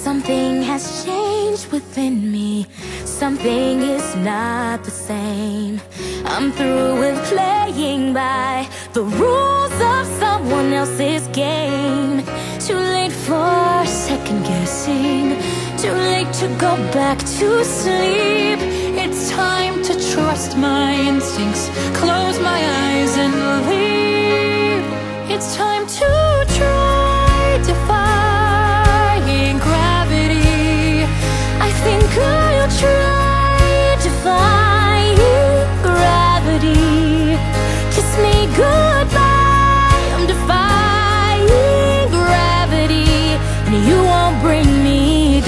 Something has changed within me. Something is not the same. I'm through with playing by the rules of someone else's game. Too late for second guessing. Too late to go back to sleep. It's time to trust my instincts. Close my eyes and leave. It's time to try defying gravity. I think I'll try defying gravity. Kiss me goodbye. I'm defying gravity, and you won't bring me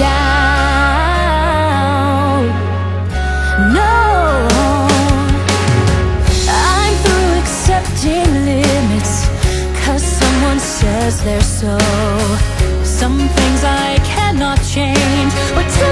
down. No, I'm through accepting limits, 'cause someone says they're so. Some things I cannot change, but